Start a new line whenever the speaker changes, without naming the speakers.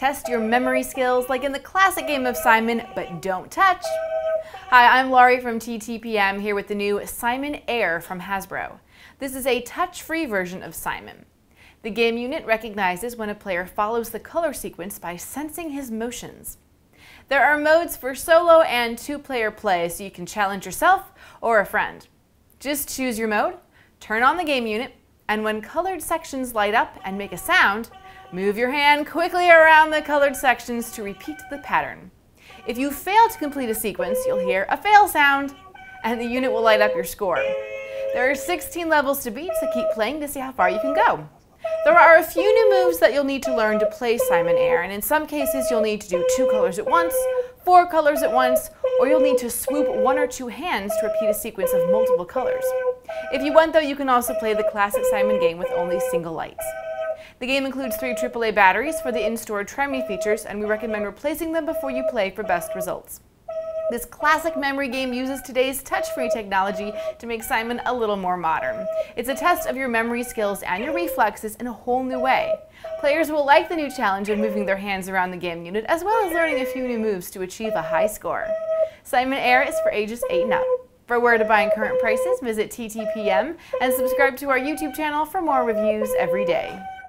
test your memory skills like in the classic game of Simon, but don't touch. Hi, I'm Laurie from TTPM here with the new Simon Air from Hasbro. This is a touch-free version of Simon. The game unit recognizes when a player follows the color sequence by sensing his motions. There are modes for solo and two-player play, so you can challenge yourself or a friend. Just choose your mode, turn on the game unit, and when colored sections light up and make a sound, move your hand quickly around the colored sections to repeat the pattern. If you fail to complete a sequence, you'll hear a fail sound, and the unit will light up your score. There are 16 levels to beat, so keep playing to see how far you can go. There are a few new moves that you'll need to learn to play Simon Air, and in some cases you'll need to do 2 colors at once, 4 colors at once, or you'll need to swoop 1 or 2 hands to repeat a sequence of multiple colors. If you want though, you can also play the classic Simon game with only single lights. The game includes 3 AAA batteries for the in-store Try Me features, and we recommend replacing them before you play for best results. This classic memory game uses today's touch-free technology to make Simon a little more modern. It's a test of your memory skills and your reflexes in a whole new way. Players will like the new challenge of moving their hands around the game unit, as well as learning a few new moves to achieve a high score. Simon Air is for ages 8 and up. For where to buy and current prices, visit TTPM and subscribe to our YouTube channel for more reviews every day.